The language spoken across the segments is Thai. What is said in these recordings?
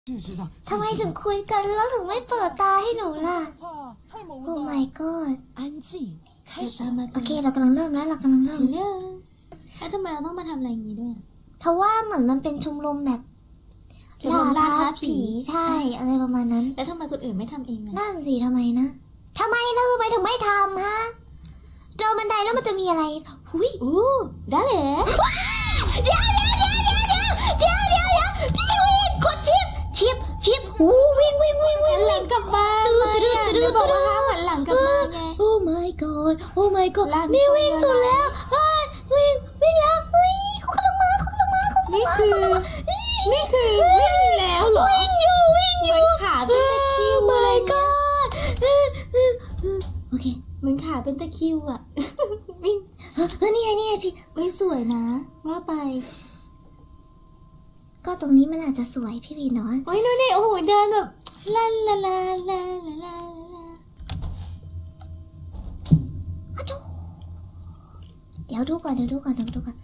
ทำไมถึงคุยกันแล้วถึงไม่เปิดตาให้หนูล่ะโอ้ my god โอเคเรากำลังเริ่มแล้วแล้วทำไมเราต้องมาทำอะไรอย่างนี้ด้วยเพราะว่าเหมือนมันเป็นชมรมแบบล่าท้าผีใช่อะไรประมาณนั้นแล้วทำไมคนอื่นไม่ทำเองล่ะนั่นสิทำไมนะทำไมถึงไม่ทำฮะเราบันไดแล้วมันจะมีอะไรหุ้ยได้เลยเดี๋ยวกดชิปวิ่งหลังกลับบ้านตื้อบอกว่าหันหลังกลับบ้านไงโอ้ my god นี่วิ่งสุดแล้ววิ่งแล้วเฮ้ยเขากำลังมานี่คือวิ่งแล้วเหรอวิ่งอยู่เหมือนขาเป็นตะคิว my god โอเคเหมือนขาเป็นตะคิวอ่ะวิ่งนี่ไงพี่ไม่สวยนะว่าไปก็ตรงนี้มันอาจจะสวยพี่วีเนาะโอ้ยดูดิโอ้โหเดินแบบลาเดี๋ยวดูก่อนว้ายมา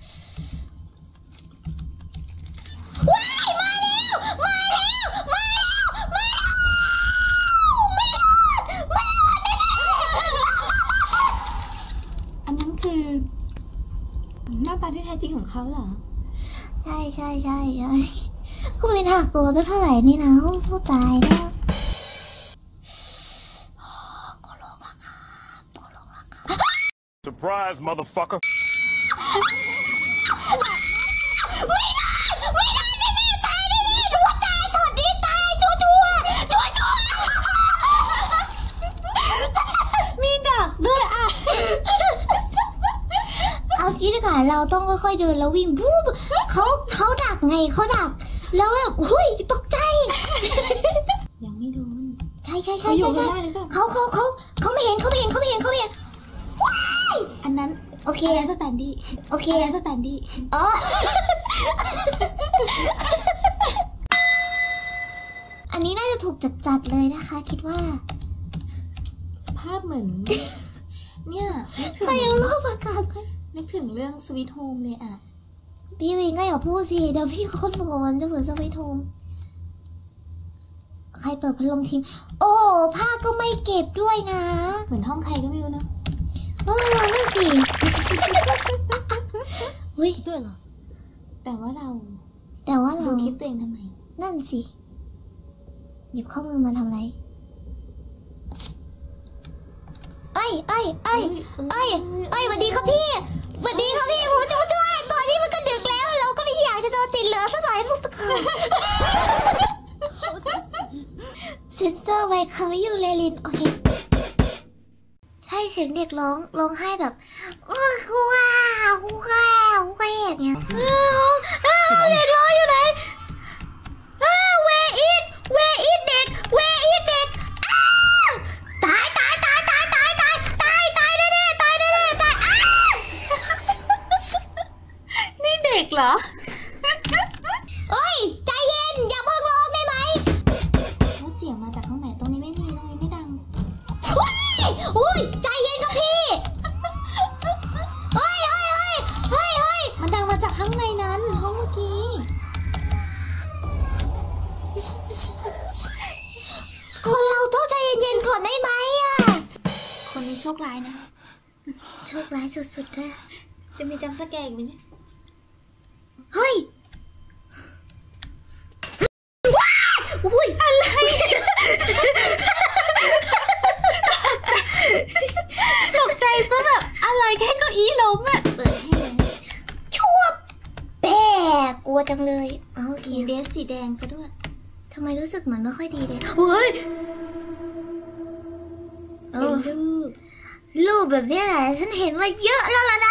อันนั้นคือหน้าตาที่แท้จริงของเขาเหรอใช่ก็ไม่น่ากลัวเท่าไหร่นี่นะเขาตายแล้วขอลงราคา Surprise motherfucker ไม่ได้ตายดูตายช็อตนี้ตายชัวมีดักด้วยอ่ะเอากี้ดีกว่าเราต้องค่อยๆเดินแล้ววิ่งบู๊เขาดักไงเขาดักแล้วแบบหุ้ยตกใจยังไม่โดนใช่เขาไม่เห็นว้ายอันนั้นโอเคสแตนดี้อ๋ออันนี้น่าจะถูกจัดเลยนะคะคิดว่าสภาพเหมือนเนี่ยใครเอารูปประกาศกันนึกถึงเรื่องสวีทโฮมเลยอ่ะพี่วิงก็อย่าพูดสิเดี๋ยวพี่คนบอกมันจะเหมือนสวีทโฮมใครเปิดพัดลมทิ้งโอ้ผ้าก็ไม่เก็บด้วยนะเหมือนห้องใครก็ไม่รู้นะนั่นสิอุ้ยด้วยเหรอแต่ว่าเราดูคลิปตัวเองทำไมนั่นสิหยิบข้อมือมาทำอะไรเอ้ยสวัสดีครับพี่ผมจะมาช่วยตอนนี้มันก็ดึกแล้วเราก็ไม่อยากจะโดนติดเหลือสักหน่อยสักคำเซนเซอร์ไว้ค่ะไม่อยู่เลลินโอเคใช่เสียงเด็กร้องไห้แบบกูอย่างเงี้ยเด็กร้องอยู่ไหนเวอีดเด็กตายแน่ตายนี่เด็กเหรอเอ้ยใจเย็นอย่าเพิ่งร้องได้ไหมแล้วเสียงมาจากตรงไหนตรงนี้ไม่มีตรงนี้ไม่ดังอุ้ยใจเย็นกับพี่เฮ้ยมันดังมาจากข้างในนั้นห้องเมื่อกี้คนเราต้องใจเย็นๆก่อนได้ไหมอ่ะคนนี้โชคร้ายนะโชคร้ายสุดๆเลยจะมีจำสแกร์อีกไหมเนี่ยเฮ้ยอุ้ยอะไรตกใจซะแบบอะไรแค่เก้าอี้ล้มอ่ะเปิดให้เลยชั่วแปกลัวจังเลยโอเคเดรสสีแดงซะด้วยทำไมรู้สึกเหมือนไม่ค่อยดีเลยเฮ้ยรูปแบบนี้แหละฉันเห็นมาเยอะแล้วล่ะนะ